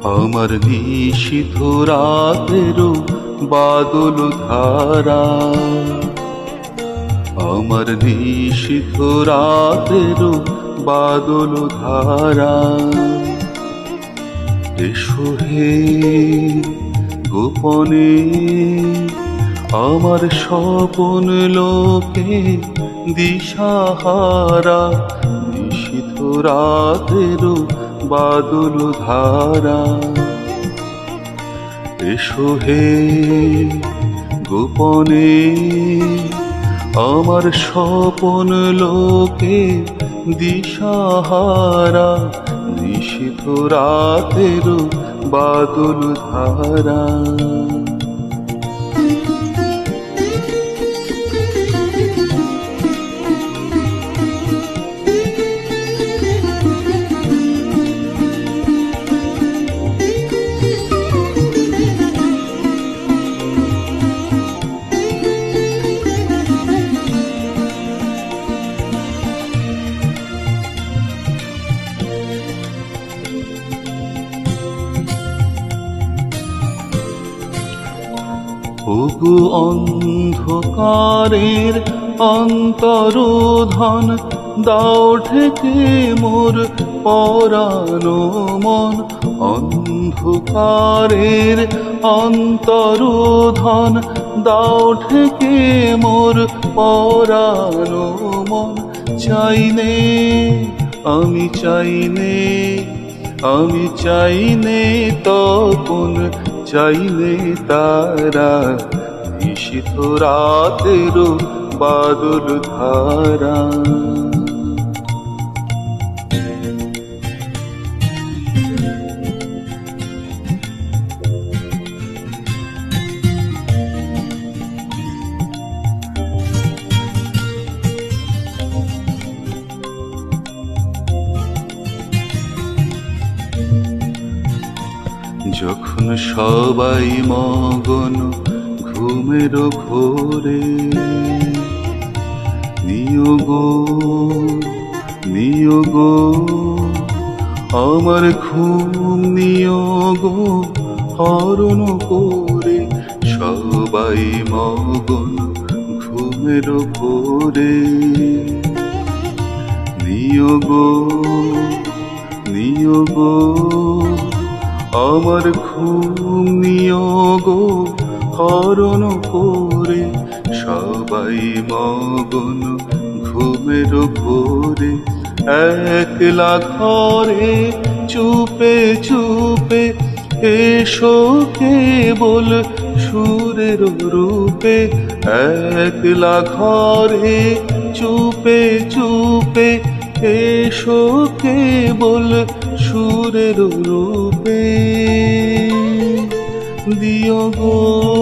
আমার নিশীথ রাতেরও বাদল ধারা, আমার নিশীথ রাতেরও বাদল ধারা। এসো হে গোপনে আমার স্বপন লোকে দিশাহারা, নিশীথ রাতেরও বাদল ধারা। এসো হে গোপনে আমার স্বপন লোকে দিশাহারা, নিশীথ রাতেরও বাদল ধারা। ওগো অন্ধকারের অন্তরোধন, দাও ঢেকে মোর পরানো মন। অন্ধকারের অন্তরোধন, দাও ঢেকে মোর পরানো মন। চাইনে আমি চাইনে, আমি চাইনে তপন, চাইনে তারা, নিশীথ রাতেরও বাদল ধারা। যখন সবাই মগন ঘুমের ঘোরে, নিয়োগ নিয়োগ আমার ঘুম নিয়োগ হরণ করে। সবাই মগন ঘুমের ঘোরে, নিয়োগ নিয়োগ আমার ঘুম নিয়োগ হরণ করে। সবাই মগন ঘুমের ঘোরে, একলা ঘরে চুপে চুপে এসো কেবল সুরের রূপে। একলা ঘরে চুপে চুপে এসো কেবল সুরের রূপে। দিও গো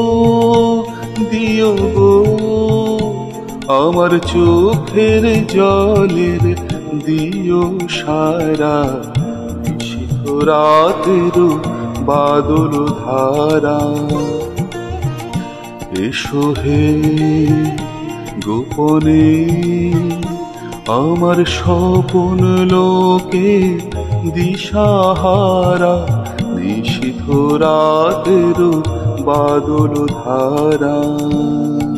দিও গো আমার চোখের জলের দিও সারা, নিশীথ রাতেরও বাদল ধারা। এসো হে গোপনে আমার স্বপন লোকে দিশাহারা, নিশীথ রাতেরও বাদল ধারা।